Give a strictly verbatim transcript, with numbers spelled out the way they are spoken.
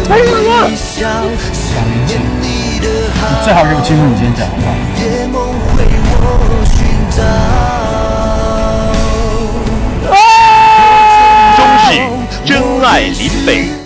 哎呀妈！ 你最好给我记住你今天讲的话。 中视真爱林北。